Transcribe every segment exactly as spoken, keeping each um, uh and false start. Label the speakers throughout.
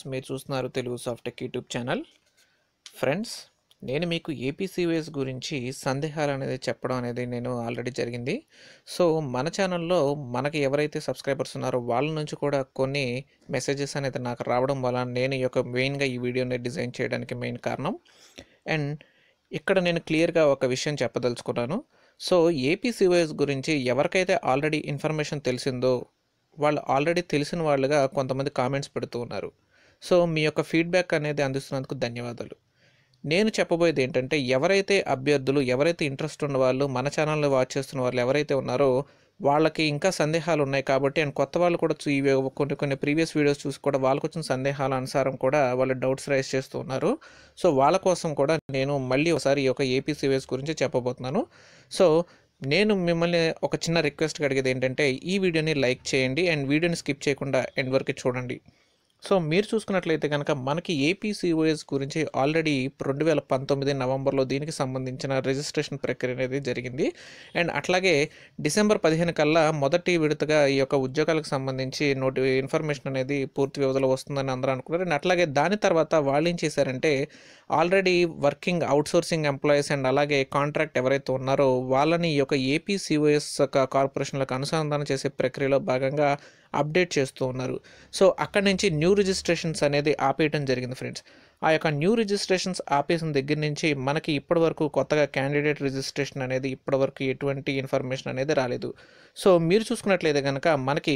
Speaker 1: మీరు చూస్తున్నారు Telugu soft tech YouTube channel. Friends, నేను మీకు ఏపీసీవీఎస్ గురించి సందేహాలు అనేది చెప్పడం అనేది నేను ఆల్రెడీ జరిగింది. సో మన ఛానల్లో మనకి ఎవరైతే సబ్స్క్రైబర్స్ ఉన్నారో వాళ్ళ నుంచి కూడా కొన్ని మెసేజెస్ అనేది నాకు రావడం వల్ల నేను ఈ యొక్క మెయిన్గా ఈ వీడియోని డిజైన్ చేయడానికి మెయిన్ కారణం. అండ్ ఇక్కడ నేను క్లియర్గా ఒక విషయం చెప్పదలుచుకున్నాను. సో ఏపీసీవీఎస్ గురించి ఎవరికైతే ఆల్రెడీ ఇన్ఫర్మేషన్ తెలిసిందో వాళ్ళు ఆల్రెడీ తెలిసిన వాళ్ళుగా కొంతమంది కామెంట్స్ పెడుతూ ఉన్నారు. సో మీ యొక్క ఫీడ్బ్యాక్ అనేది అందిస్తున్నందుకు ధన్యవాదాలు. నేను చెప్పబోయేది ఏంటంటే, ఎవరైతే అభ్యర్థులు ఎవరైతే ఇంట్రెస్ట్ ఉన్న వాళ్ళు మన ఛానల్ని వాచ్ చేస్తున్న వాళ్ళు ఎవరైతే ఉన్నారో వాళ్ళకి ఇంకా సందేహాలు ఉన్నాయి కాబట్టి, అండ్ కొత్త వాళ్ళు కూడా చూ- ఇవి కొన్ని కొన్ని ప్రీవియస్ వీడియోస్ చూసి కూడా వాళ్ళకు వచ్చిన సందేహాల అనుసారం కూడా వాళ్ళు డౌట్స్ రైజ్ చేస్తూ ఉన్నారు. సో వాళ్ళ కోసం కూడా నేను మళ్ళీ ఒకసారి ఈ యొక్క ఏపీసీవీఎస్ గురించి చెప్పబోతున్నాను. సో నేను మిమ్మల్ని ఒక చిన్న రిక్వెస్ట్ అడిగేది ఏంటంటే, ఈ వీడియోని లైక్ చేయండి అండ్ వీడియోని స్కిప్ చేయకుండా ఎండ్ వరకు చూడండి. సో మీరు చూసుకున్నట్లయితే కనుక మనకి ఏపీసీఓఎస్ గురించి ఆల్రెడీ రెండు వేల పంతొమ్మిది నవంబర్లో దీనికి సంబంధించిన రిజిస్ట్రేషన్ ప్రక్రియ అనేది జరిగింది. అండ్ అట్లాగే డిసెంబర్ పదిహేను కల్లా మొదటి విడతగా ఈ యొక్క ఉద్యోగాలకు సంబంధించి నోటి ఇన్ఫర్మేషన్ అనేది పూర్తి వ్యవధిలో వస్తుందని అందరూ అనుకున్నారు. అండ్ అట్లాగే దాని తర్వాత వాళ్ళు ఏం చేశారంటే, already working outsourcing employees and అలాగే కాంట్రాక్ట్ ఎవరైతే ఉన్నారో వాళ్ళని ఈ యొక్క ఏపీసీఓఎస్ కార్పొరేషన్లకు అనుసంధానం చేసే ప్రక్రియలో భాగంగా అప్డేట్ చేస్తూ ఉన్నారు. సో అక్కడి నుంచి న్యూ రిజిస్ట్రేషన్స్ అనేది ఆపేయడం జరిగింది ఫ్రెండ్స్. ఆ యొక్క న్యూ రిజిస్ట్రేషన్స్ ఆపేసిన దగ్గర నుంచి మనకి ఇప్పటివరకు కొత్తగా క్యాండిడేట్ రిజిస్ట్రేషన్ అనేది ఇప్పటివరకు ఎటువంటి ఇన్ఫర్మేషన్ అనేది రాలేదు. సో మీరు చూసుకున్నట్లయితే కనుక మనకి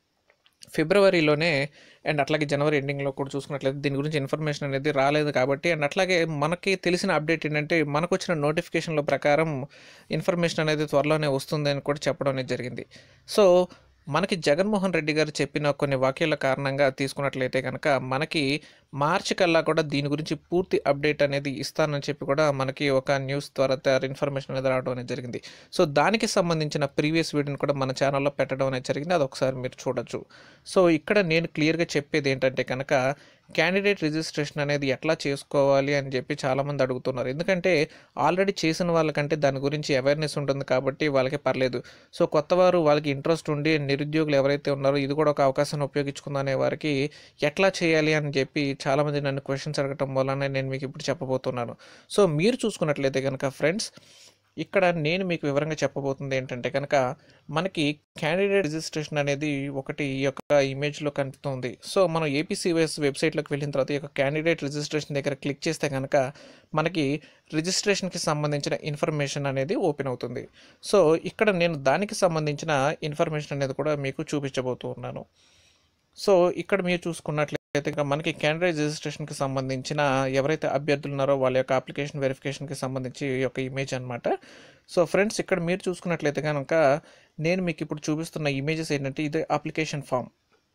Speaker 1: ఫిబ్రవరిలోనే అండ్ అట్లాగే జనవరి ఎండింగ్లో కూడా చూసుకున్నట్లయితే దీని గురించి ఇన్ఫర్మేషన్ అనేది రాలేదు కాబట్టి, అండ్ అట్లాగే మనకి తెలిసిన అప్డేట్ ఏంటంటే, మనకు వచ్చిన నోటిఫికేషన్ల ప్రకారం ఇన్ఫర్మేషన్ అనేది త్వరలోనే వస్తుంది అని కూడా చెప్పడం అనేది జరిగింది. సో మనకి జగన్మోహన్ రెడ్డి గారు చెప్పిన కొన్ని వాక్యాల కారణంగా తీసుకున్నట్లయితే కనుక మనకి మార్చి కల్లా కూడా దీని గురించి పూర్తి అప్డేట్ అనేది ఇస్తానని చెప్పి కూడా మనకి ఒక న్యూస్ ద్వారా తయారు ఇన్ఫర్మేషన్ అనేది రావడం అనేది జరిగింది. సో దానికి సంబంధించిన ప్రీవియస్ వీడియోని కూడా మన ఛానల్లో పెట్టడం అనేది జరిగింది. అది ఒకసారి మీరు చూడొచ్చు. సో ఇక్కడ నేను క్లియర్గా చెప్పేది ఏంటంటే కనుక, క్యాండిడేట్ రిజిస్ట్రేషన్ అనేది ఎట్లా చేసుకోవాలి అని చెప్పి చాలామంది అడుగుతున్నారు. ఎందుకంటే ఆల్రెడీ చేసిన వాళ్ళకంటే దాని గురించి అవేర్నెస్ ఉంటుంది కాబట్టి వాళ్ళకి పర్లేదు. సో కొత్తవారు వాళ్ళకి ఇంట్రెస్ట్ ఉండి నిరుద్యోగులు ఎవరైతే ఉన్నారో ఇది కూడా ఒక అవకాశాన్ని ఉపయోగించుకుందనే వారికి ఎట్లా చేయాలి అని చెప్పి చాలామంది నన్ను క్వశ్చన్స్ అడగటం వలన నేను మీకు ఇప్పుడు చెప్పబోతున్నాను. సో మీరు చూసుకున్నట్లయితే కనుక ఫ్రెండ్స్, ఇక్కడ నేను మీకు వివరంగా చెప్పబోతుంది ఏంటంటే కనుక, మనకి క్యాండిడేట్ రిజిస్ట్రేషన్ అనేది ఒకటి ఈ యొక్క ఇమేజ్లో కనిపిస్తుంది. సో మనం ఏపీసీవీఎస్ వెబ్సైట్లోకి వెళ్ళిన తర్వాత ఈ యొక్క క్యాండిడేట్ రిజిస్ట్రేషన్ దగ్గర క్లిక్ చేస్తే కనుక మనకి రిజిస్ట్రేషన్కి సంబంధించిన ఇన్ఫర్మేషన్ అనేది ఓపెన్ అవుతుంది. సో ఇక్కడ నేను దానికి సంబంధించిన ఇన్ఫర్మేషన్ అనేది కూడా మీకు చూపించబోతూ ఉన్నాను. సో ఇక్కడ మీరు చూసుకున్నట్లయితే ఇంకా మనకి క్యాండిడేట్ రిజిస్ట్రేషన్కి సంబంధించిన ఎవరైతే అభ్యర్థులు ఉన్నారో వాళ్ళ యొక్క అప్లికేషన్ వెరిఫికేషన్కి సంబంధించి ఈ యొక్క ఇమేజ్ అనమాట. సో ఫ్రెండ్స్, ఇక్కడ మీరు చూసుకున్నట్లయితే కనుక నేను మీకు ఇప్పుడు చూపిస్తున్న ఇమేజెస్ ఏంటంటే, ఇది అప్లికేషన్ ఫామ్.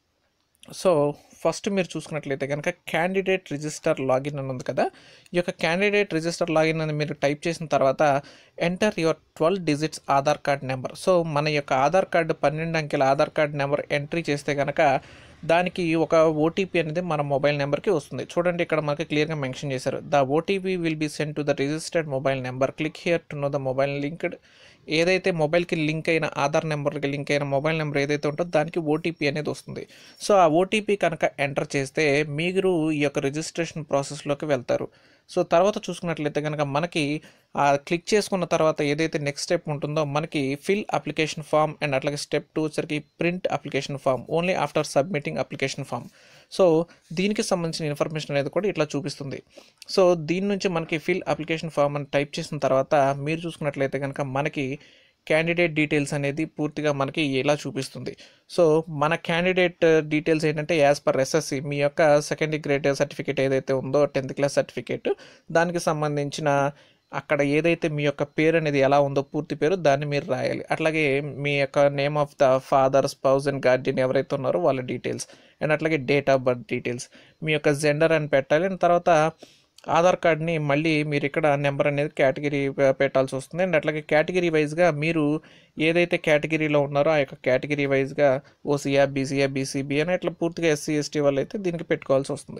Speaker 1: సో ఫస్ట్ మీరు చూసుకున్నట్లయితే కనుక క్యాండిడేట్ రిజిస్టర్ లాగిన్ అని ఉంది కదా, ఈ యొక్క క్యాండిడేట్ రిజిస్టర్ లాగిన్ అని మీరు టైప్ చేసిన తర్వాత enter your twelve digits Aadhaar card number. So మన యొక్క ఆధార్ కార్డు పన్నెండు అంకెల ఆధార్ కార్డ్ నెంబర్ ఎంట్రీ చేస్తే కనుక దానికి ఒక ఓటీపీ అనేది మన మొబైల్ నెంబర్కి వస్తుంది. చూడండి, ఇక్కడ మనకి క్లియర్గా మెన్షన్ చేశారు, the OTP will be send to the registered mobile number, click here to know the mobile linked. ఏదైతే మొబైల్కి లింక్ అయిన ఆధార్ నెంబర్కి లింక్ అయిన మొబైల్ నెంబర్ ఏదైతే ఉంటుందో దానికి ఓటీపీ అనేది వస్తుంది. సో ఆ ఓటీపీ కనుక ఎంటర్ చేస్తే మీరు ఈ యొక్క రిజిస్ట్రేషన్ ప్రాసెస్లోకి వెళ్తారు. సో తర్వాత చూసుకున్నట్లయితే కనుక మనకి ఆ క్లిక్ చేసుకున్న తర్వాత ఏదైతే నెక్స్ట్ స్టెప్ ఉంటుందో మనకి ఫిల్ అప్లికేషన్ ఫామ్ అండ్ అట్లాగే స్టెప్ టూ వచ్చరికి print application form only after submitting application form. So దీనికి సంబంధించిన ఇన్ఫర్మేషన్ అనేది కూడా ఇట్లా చూపిస్తుంది. సో దీని నుంచి మనకి ఫిల్ అప్లికేషన్ ఫామ్ అని టైప్ చేసిన తర్వాత మీరు చూసుకున్నట్లయితే కనుక మనకి క్యాండిడేట్ డీటెయిల్స్ అనేది పూర్తిగా మనకి ఇలా చూపిస్తుంది. సో మన క్యాండిడేట్ డీటెయిల్స్ ఏంటంటే, యాజ్ పర్ ఎస్ఎస్సి మీ యొక్క సెకండరీ గ్రేడ్ సర్టిఫికేట్ ఏదైతే ఉందో టెన్త్ క్లాస్ సర్టిఫికేట్, దానికి సంబంధించిన అక్కడ ఏదైతే మీ యొక్క పేరు అనేది ఎలా ఉందో పూర్తి పేరు దాన్ని మీరు రాయాలి. అట్లాగే మీ యొక్క name of the father, spouse and guardian ఎవరైతే ఉన్నారో వాళ్ళ డీటెయిల్స్, అండ్ అట్లాగే డేట్ ఆఫ్ బర్త్ డీటెయిల్స్, మీ యొక్క జెండర్ అని పెట్టాలి. అండ్ తర్వాత ఆధార్ కార్డ్ని మళ్ళీ మీరు ఇక్కడ నెంబర్ అనేది కేటగిరీ పెట్టాల్సి వస్తుంది. అండ్ అట్లాగే కేటగిరీ వైజ్గా మీరు ఏదైతే కేటగిరీలో ఉన్నారో ఆ యొక్క కేటగిరీ వైజ్గా ఓసీఆ, బీసీఆ, బీసీబీ అని ఇట్లా పూర్తిగా ఎస్సీ ఎస్టీ వాళ్ళు అయితే దీనికి పెట్టుకోవాల్సి వస్తుంది.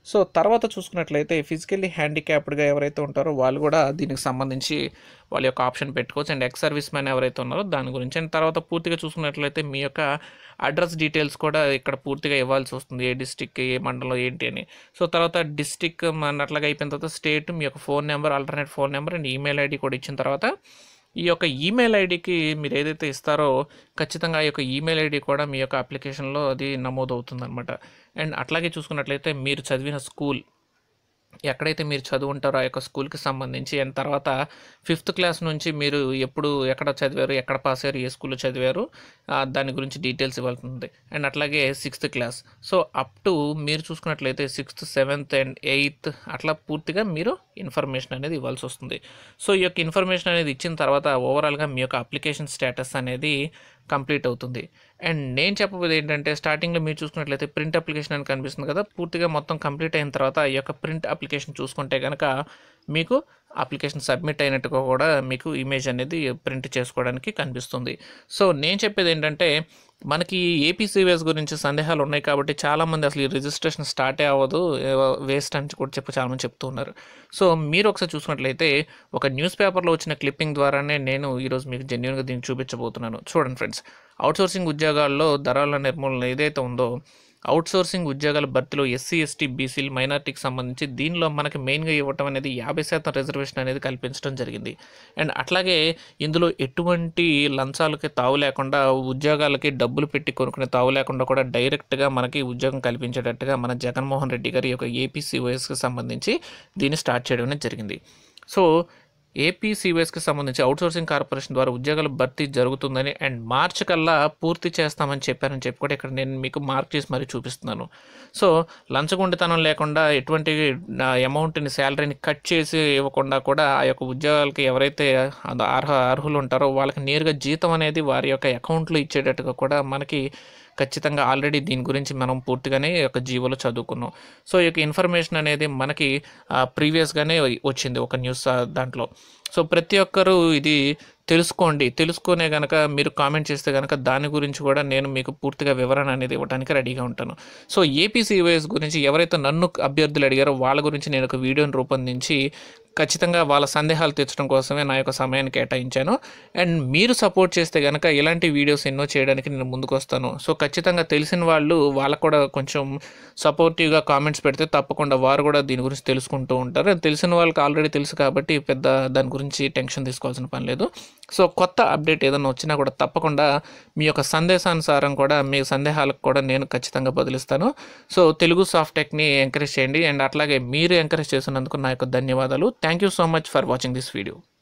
Speaker 1: సో తర్వాత చూసుకున్నట్లయితే ఫిజికల్లీ హ్యాండిక్యాప్డ్గా ఎవరైతే ఉంటారో వాళ్ళు కూడా దీనికి సంబంధించి వాళ్ళ యొక్క ఆప్షన్ పెట్టుకోవచ్చు. అండ్ ఎక్స్ సర్వీస్ మ్యాన్ ఎవరైతే ఉన్నారో దాని గురించి. అండ్ తర్వాత పూర్తిగా చూసుకున్నట్లయితే మీ యొక్క అడ్రస్ డీటెయిల్స్ కూడా ఇక్కడ పూర్తిగా ఇవ్వాల్సి వస్తుంది, ఏ డిస్టిక్, ఏ మండలం ఏంటి అని. సో తర్వాత డిస్టిక్ అన్నట్లాగా అయిపోయిన తర్వాత స్టేట్, మీ యొక్క phone number, alternate phone number and email ID కూడా ఇచ్చిన తర్వాత ఈ యొక్క ఈమెయిల్ ఐడికి మీరు ఏదైతే ఇస్తారో ఖచ్చితంగా ఆ యొక్క ఈమెయిల్ ఐడి కూడా మీ యొక్క అప్లికేషన్లో అది నమోదవుతుంది అనమాట. అండ్ అట్లాగే చూసుకున్నట్లయితే మీరు చదివిన స్కూల్, ఎక్కడైతే మీరు చదువుంటారో ఆ యొక్క స్కూల్కి సంబంధించి, అండ్ తర్వాత ఫిఫ్త్ క్లాస్ నుంచి మీరు ఎప్పుడు ఎక్కడ చదివారు, ఎక్కడ పాస్ అయ్యారు, ఏ స్కూల్లో చదివారు, దాని గురించి డీటెయిల్స్ ఇవ్వాల్సింది. అండ్ అట్లాగే sixth class, so up to మీరు చూసుకున్నట్లయితే సిక్స్త్, సెవెంత్ అండ్ ఎయిత్ అట్లా పూర్తిగా మీరు ఇన్ఫర్మేషన్ అనేది ఇవ్వాల్సి వస్తుంది. సో ఈ యొక్క ఇన్ఫర్మేషన్ అనేది ఇచ్చిన తర్వాత ఓవరాల్గా మీ యొక్క అప్లికేషన్ స్టేటస్ అనేది కంప్లీట్ అవుతుంది. అండ్ నేను చెప్పబోయేది ఏంటంటే స్టార్టింగ్లో మీరు చూసుకున్నట్లయితే ప్రింట్ అప్లికేషన్ అని కనిపిస్తుంది కదా, పూర్తిగా మొత్తం కంప్లీట్ అయిన తర్వాత ఈ యొక్క ప్రింట్ అప్లికేషన్ చూసుకుంటే కనుక మీకు అప్లికేషన్ సబ్మిట్ అయినట్టుగా కూడా మీకు ఇమేజ్ అనేది ప్రింట్ చేసుకోవడానికి కనిపిస్తుంది. సో నేను చెప్పేది ఏంటంటే మనకి ఏపీసీవీఎస్ గురించి సందేహాలు ఉన్నాయి కాబట్టి చాలామంది అసలు ఈ రిజిస్ట్రేషన్ స్టార్టే అవ్వదు, వేస్ట్ అని కూడా చెప్పి చాలామంది చెప్తూ ఉన్నారు. సో మీరు ఒకసారి చూసుకున్నట్లయితే ఒక న్యూస్ పేపర్లో వచ్చిన క్లిప్పింగ్ ద్వారానే నేను ఈరోజు మీకు జెన్యూన్గా దీన్ని చూపించబోతున్నాను. చూడండి ఫ్రెండ్స్, అవుట్సోర్సింగ్ ఉద్యోగాల్లో ధరల నిర్మూలన ఏదైతే ఉందో, అవుట్సోర్సింగ్ ఉద్యోగాల భర్తీలో ఎస్సీ, ఎస్టీ, బీసీలు, మైనార్టీకి సంబంధించి దీనిలో మనకి మెయిన్గా ఇవ్వటం అనేది యాభై శాతం రిజర్వేషన్ అనేది కల్పించడం జరిగింది. అండ్ అట్లాగే ఇందులో ఎటువంటి లంచాలకి తావు లేకుండా, ఉద్యోగాలకి డబ్బులు పెట్టి కొనుక్కునే తావు లేకుండా కూడా డైరెక్ట్గా మనకి ఉద్యోగం కల్పించేటట్టుగా మన జగన్మోహన్ రెడ్డి గారి యొక్క ఏపీసీవైఎస్కి సంబంధించి దీన్ని స్టార్ట్ చేయడం అనేది జరిగింది. సో ఏపీసీవైఎస్కి సంబంధించి అవుట్సోర్సింగ్ కార్పొరేషన్ ద్వారా ఉద్యోగాల భర్తీ జరుగుతుందని అండ్ మార్చి కల్లా పూర్తి చేస్తామని చెప్పారని చెప్పి కూడా ఇక్కడ నేను మీకు మార్క్ చేసి మరీ చూపిస్తున్నాను. సో లంచగొండితనం లేకుండా ఎటువంటి అమౌంట్ని, శాలరీని కట్ చేసి ఇవ్వకుండా కూడా ఆ యొక్క ఉద్యోగాలకి ఎవరైతే అర్హ అర్హులు ఉంటారో వాళ్ళకి నేరుగా జీతం అనేది వారి యొక్క అకౌంట్లో ఇచ్చేటట్టుగా కూడా మనకి ఖచ్చితంగా ఆల్రెడీ దీని గురించి మనం పూర్తిగానే ఒక జీవోలో చదువుకున్నాం. సో ఈ యొక్క ఇన్ఫర్మేషన్ అనేది మనకి ప్రీవియస్గానే వచ్చింది ఒక న్యూస్ దాంట్లో. సో ప్రతి ఒక్కరూ ఇది తెలుసుకోండి, తెలుసుకునే కనుక మీరు కామెంట్ చేస్తే కనుక దాని గురించి కూడా నేను మీకు పూర్తిగా వివరణ అనేది ఇవ్వడానికి రెడీగా ఉంటాను. సో ఏపీసీవైఎస్ గురించి ఎవరైతే నన్ను అభ్యర్థులు అడిగారో వాళ్ళ గురించి నేను ఒక వీడియోని రూపొందించి ఖచ్చితంగా వాళ్ళ సందేహాలు తీర్చడం కోసమే నా యొక్క సమయాన్ని కేటాయించాను. అండ్ మీరు సపోర్ట్ చేస్తే కనుక ఇలాంటి వీడియోస్ ఎన్నో చేయడానికి నేను ముందుకు వస్తాను. సో ఖచ్చితంగా తెలిసిన వాళ్ళు వాళ్ళకు కూడా కొంచెం సపోర్టివ్గా కామెంట్స్ పెడితే తప్పకుండా వారు కూడా దీని గురించి తెలుసుకుంటూ ఉంటారు. తెలిసిన వాళ్ళకి ఆల్రెడీ తెలుసు కాబట్టి పెద్ద దాని గురించి టెన్షన్ తీసుకోవాల్సిన పని లేదు. సో కొత్త అప్డేట్ ఏదైనా వచ్చినా కూడా తప్పకుండా మీ యొక్క సందేశానుసారం కూడా మీ సందేహాలకు కూడా నేను ఖచ్చితంగా బదిలిస్తాను. సో తెలుగు సాఫ్ట్ టెక్ని ఎంకరేజ్ చేయండి. అండ్ అట్లాగే మీరు ఎంకరేజ్ చేసినందుకు నా యొక్క ధన్యవాదాలు. Thank you so much for watching this video.